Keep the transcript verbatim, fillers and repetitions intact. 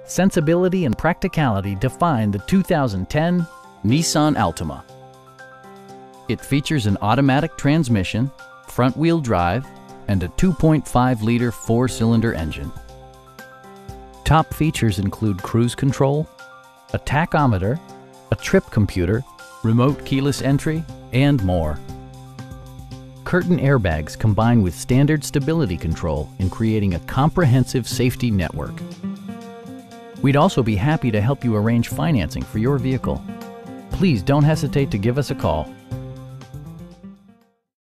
Sensibility and practicality define the two thousand ten Nissan Altima. It features an automatic transmission, front-wheel drive, and a two point five liter four-cylinder engine. Top features include cruise control, a tachometer, a trip computer, remote keyless entry, and more. Curtain airbags combine with standard stability control in creating a comprehensive safety network. We'd also be happy to help you arrange financing for your vehicle. Please don't hesitate to give us a call.